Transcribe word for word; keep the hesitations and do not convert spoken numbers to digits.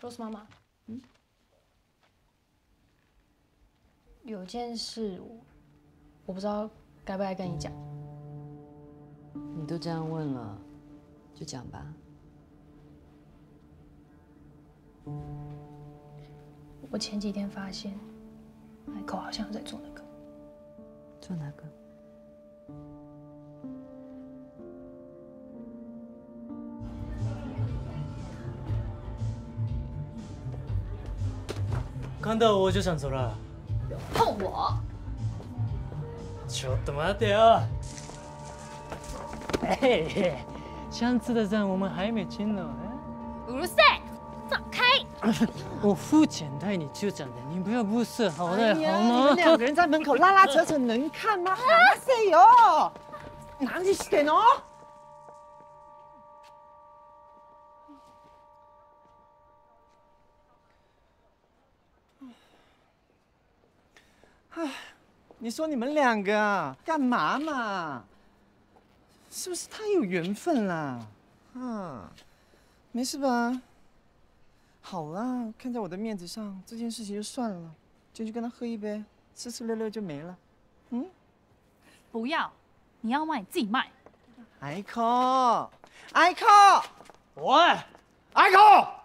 Rose 妈妈，嗯，有件事我我不知道该不该跟你讲。 你都这样问了，就讲吧。 我前几天发现，Michael 好像在做那个。 做哪个？ 看到我就想走了。 碰我！ ちょっと待ってよ。哎，上次的账我们还没清呢。 うるさい，放开！ 我付钱带你去讲的，你不要不识好的好你吗？ 们两个人在门口拉拉扯扯，能看吗？話せよ！何してんの？唉，你说你们两个啊，干嘛嘛？是不是太有缘分啦？啊，没事吧？好啦，看在我的面子上，这件事情就算了，就去跟他喝一杯，吃吃乐乐就没了。嗯？ 不要，你要卖你自己卖。 艾蔻，艾蔻， 喂， 艾蔻。